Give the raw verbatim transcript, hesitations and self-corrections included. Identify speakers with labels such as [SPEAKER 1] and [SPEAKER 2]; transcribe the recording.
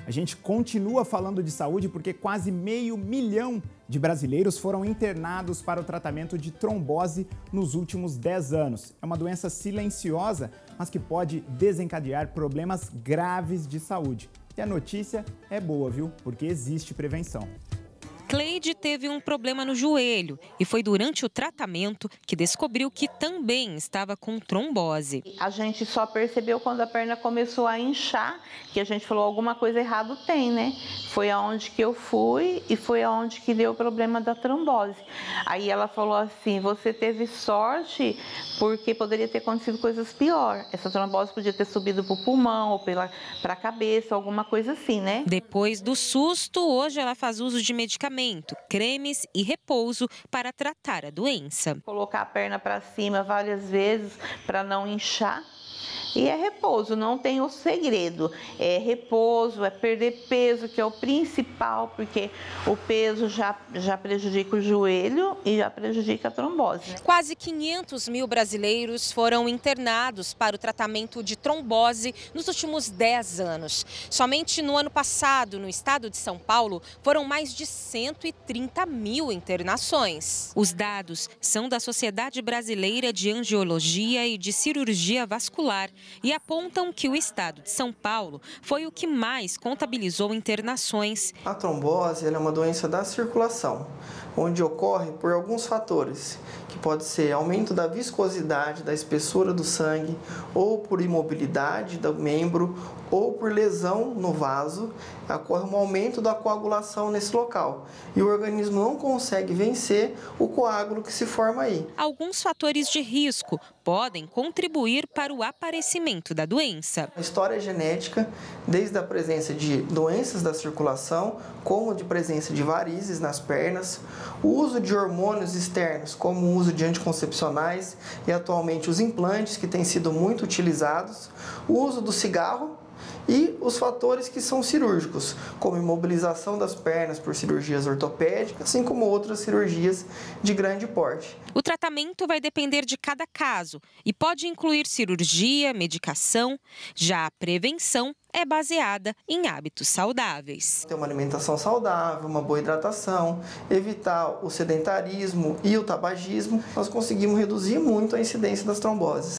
[SPEAKER 1] A gente continua falando de saúde porque quase meio milhão de brasileiros foram internados para o tratamento de trombose nos últimos dez anos. É uma doença silenciosa, mas que pode desencadear problemas graves de saúde. E a notícia é boa, viu? Porque existe prevenção.
[SPEAKER 2] Cleide teve um problema no joelho e foi durante o tratamento que descobriu que também estava com trombose.
[SPEAKER 3] A gente só percebeu quando a perna começou a inchar, que a gente falou alguma coisa errada tem, né? Foi aonde que eu fui e foi aonde que deu o problema da trombose. Aí ela falou assim, você teve sorte porque poderia ter acontecido coisas piores. Essa trombose podia ter subido para o pulmão ou para a cabeça, alguma coisa assim, né?
[SPEAKER 2] Depois do susto, hoje ela faz uso de medicamentos, cremes e repouso para tratar a doença.
[SPEAKER 3] Colocar a perna para cima várias vezes para não inchar. E é repouso, não tem o segredo. É repouso, é perder peso, que é o principal, porque o peso já, já prejudica o joelho e já prejudica a trombose, né?
[SPEAKER 2] Quase quinhentos mil brasileiros foram internados para o tratamento de trombose nos últimos dez anos. Somente no ano passado, no estado de São Paulo, foram mais de cento e trinta mil internações. Os dados são da Sociedade Brasileira de Angiologia e de Cirurgia Vascular e apontam que o estado de São Paulo foi o que mais contabilizou internações.
[SPEAKER 4] A trombose ela é uma doença da circulação, onde ocorre por alguns fatores, que pode ser aumento da viscosidade, da espessura do sangue, ou por imobilidade do membro, ou por lesão no vaso, ocorre um aumento da coagulação nesse local. E o organismo não consegue vencer o coágulo que se forma aí.
[SPEAKER 2] Alguns fatores de risco podem contribuir para o aparecimento da doença.
[SPEAKER 4] A história genética, desde a presença de doenças da circulação, como de presença de varizes nas pernas, o uso de hormônios externos, como o uso de anticoncepcionais e atualmente os implantes, que têm sido muito utilizados, o uso do cigarro, e os fatores que são cirúrgicos, como imobilização das pernas por cirurgias ortopédicas, assim como outras cirurgias de grande porte.
[SPEAKER 2] O tratamento vai depender de cada caso e pode incluir cirurgia, medicação. Já a prevenção é baseada em hábitos saudáveis.
[SPEAKER 4] Ter uma alimentação saudável, uma boa hidratação, evitar o sedentarismo e o tabagismo, nós conseguimos reduzir muito a incidência das tromboses.